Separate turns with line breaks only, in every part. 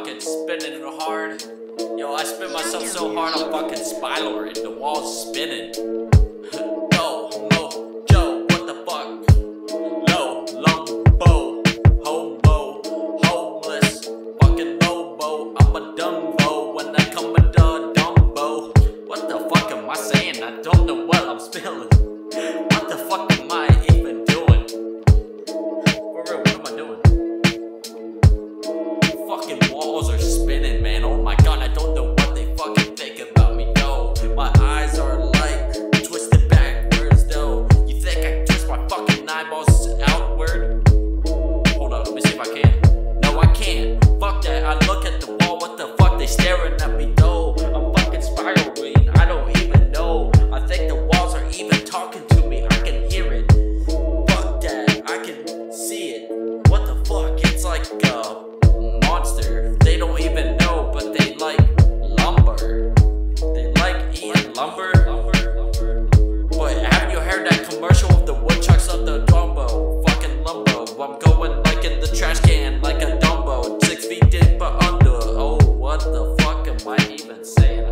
fucking spinning hard. Yo, I spin myself so hard I'm fucking spiraling. The wall's spinning. Yo, Mojo, what the fuck? Low, Lumbo, hobo, homeless, fucking Lobo. I'm a Dumbo when I come with the Dumbo. What the fuck am I saying? I don't know what I'm spilling. What the fuck am I even doing? For real, what am I doing? Fucking walls are spinning, man. Oh my god, I don't know what they fucking think about me, though. My eyes are like twisted backwards, though. You think I twist my fucking eyeballs outward? Hold on, let me see if I can. No, I can't. Fuck that. I look at the wall, what the fuck? They staring at me, though. I'm fucking spiraling. I don't even know. I think the walls are even talking to me. I can hear it. Fuck that. I can see it. What the fuck? It's like monster. They don't even know, but they like lumber. They like eating lumber. But haven't you heard that commercial of the woodchucks of the Dumbo? Fucking lumbo. I'm going like in the trash can, like a Dumbo. 6 feet deep but under. Oh, what the fuck am I even saying?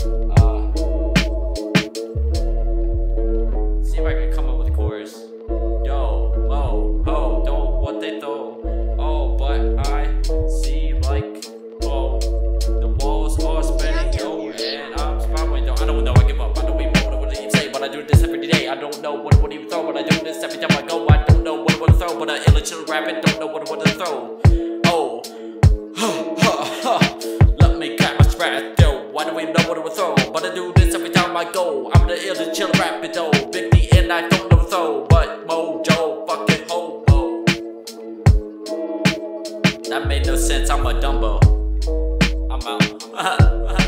See if I can come up with a chorus. Yo, oh, ho, don't what they throw. Oh, but I see like, oh, the walls are spinning, yo, and I'm spiraling, though. I don't know, I give up, I don't even know what to even say, but I do this every day. I don't know what I would even throw, but I do this every time I go. I don't know what I want to throw, but I chill rapping, don't know what I want to throw. Oh, let me catch my breath, yo. I don't even know what I would throw, but I do this every time I go. I'm the ill chill rapping, though. Big D and I don't know throw, but Mojo, fucking hobo. That made no sense, I'm a Dumbo. I'm out.